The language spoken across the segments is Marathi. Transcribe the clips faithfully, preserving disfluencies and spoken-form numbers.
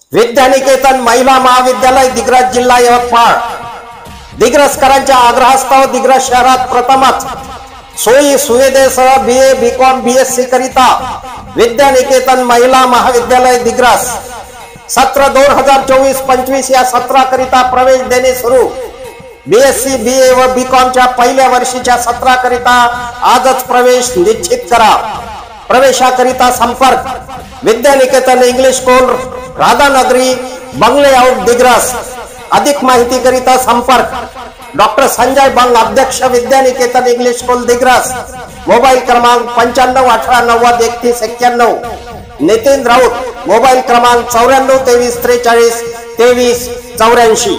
विद्यानिकेतन महिला महाविद्यालय दिग्रस जिल्हा यवतमाळ दिग्रसकरांच्या आग्रहास्तव दिग्रस शहरात प्रथमच सोयी सुविधेसह बीए बीकॉम बीएससी करिता विद्यानिकेतन महिला महाविद्यालय दिग्रस सत्र दोन हजार चोवीस पंचवीस या सत्राकरिता प्रवेश देणे सुरू। बीएससी बीए व बीकॉम च्या पहिल्या वर्षीच्या सत्राकरिता आजच प्रवेश निश्चित करा। प्रवेशाकरिता संपर्क विद्यानिकेतन इंग्लिश स्कूल राधानगरी बंगले आउट दिग्रस। अधिक माहिती करिता संपर्क डॉक्टर संजय बंग अध्यक्ष Vidyaniketan English school Digras. Mobile क्रमांक पंच्याण्णव अठरा नव्वद एकतीस एक्क्याण्णव। नितीन राऊत मोबाइल क्रमांक चौऱ्याण्णव तेवीस त्रेचाळीस तेवीस चौऱ्याऐंशी।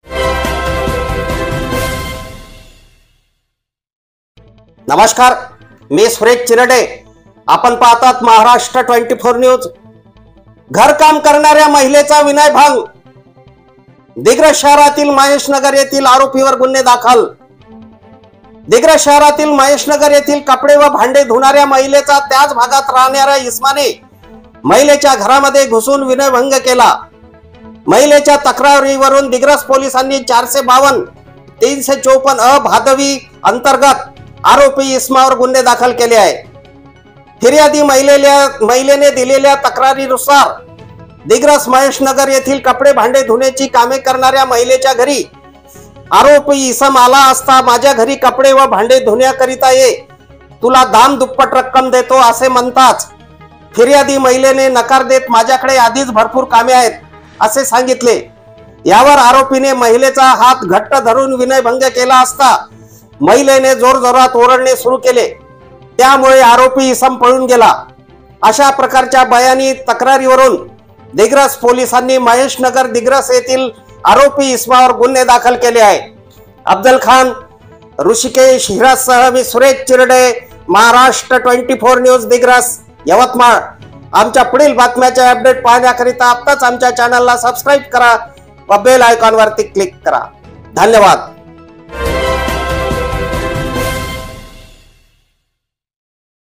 नमस्कार, मी सुरेश चिरडे। आपण पाहतात महाराष्ट्र ट्वेंटी फोर न्यूज। घरकाम करणाऱ्या महिलेचा विनयभंग। दिग्रस शहरातील महेशनगर येथील आरोपीवर गुन्हे दाखल। दिग्रस शहरातील महेशनगर येथील कपडे व भांडे धुणाऱ्या महिलेचा त्याच भागात राहणाऱ्या इस्माने महिलेच्या घरामध्ये घुसून विनयभंग केला। महिलेच्या तक्रारीवरून दिग्रस पोलिसांनी चारशे बावन तीनशे चौपन्न अ भादवी अंतर्गत आरोपी इस्मावर गुन्हे दाखल केले आहे। फिर्यादी महिलेल्या महिलेने दिलेल्या तक्रारीनुसार दिग्रस महेशनगर येथील कपडे भांडे धुण्याची कामे करणाऱ्या महिलेच्या घरी आरोपी इसम आला असता माझ्या घरी कपडे व भांडे धुण्याकरिता ये, तुला दाम दुप्पट रक्कम देतो असे म्हणताच फिर्यादी महिलेने नकार देत माझ्याकडे आधीच भरपूर कामे आहेत असे सांगितले। यावर आरोपीने महिलेचा हात घट्ट धरून विनयभंग केला असता महिलेने जोरजोरात ओरडणे सुरू केले। त्यामुळे आरोपी इसम पळून गेला। अशा प्रकारच्या बयानी तक्रारीवरून दिग्रस पोलिसांनी महेशनगर दिग्रस येथील आरोपी इस्मावर गुन्हे दाखल केले आहे। अफजल खान, ऋषिकेश हिरासह मी Suresh Chirade, Maharashtra twenty four news Digras Yavatmal. आमच्या पुढील बातम्याचे अपडेट पाहण्याकरिता आत्ताच आमच्या चॅनलला सबस्क्राईब करा व बेल आयकॉन वरती क्लिक करा। धन्यवाद।